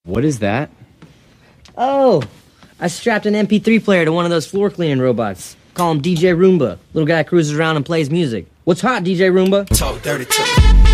What is that? Oh, I strapped an MP3 player to one of those floor cleaning robots. Call him DJ Roomba. Little guy cruises around and plays music. What's hot, DJ Roomba? Talk dirty to me.